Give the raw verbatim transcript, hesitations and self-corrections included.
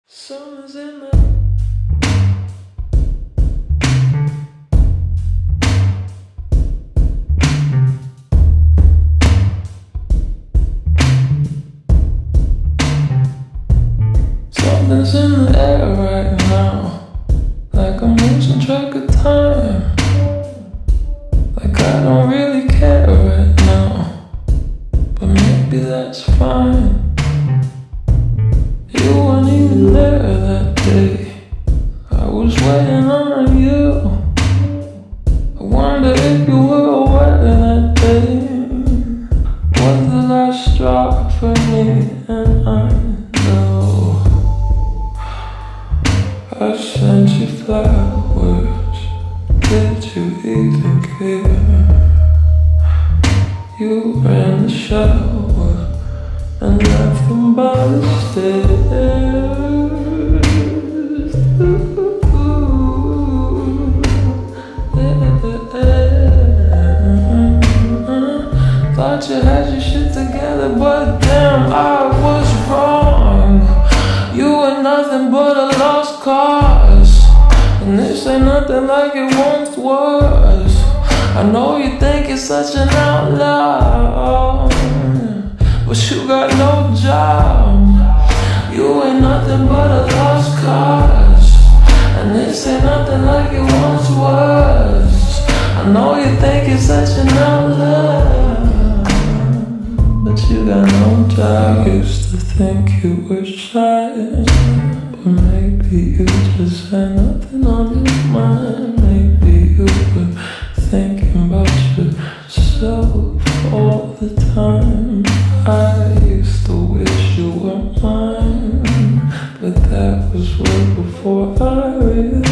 Summer's in the Something's in the air right now, like I'm losing track of time, like I don't really care right now, but maybe that's fine. You weren't even there that day, I was waiting on you. I wonder if you were aware that day was the last straw for me, and I know I sent you flowers, did you even care? You were in the shower and nothing but the stairs. Thought you had your shit together, but damn, I was wrong. You were nothing but a lost cause, and this ain't nothing like it once was. I know you think you're such an outlaw, but you got no job. You ain't nothing but a lost cause, and this ain't nothing like it once was. I know you think you're such an outlaw, but you got no job. I used to think you were shy, but maybe you just had nothing on your mind. Maybe you were thinking about yourself all the time. I used to wish you were mine, but that was way before I realized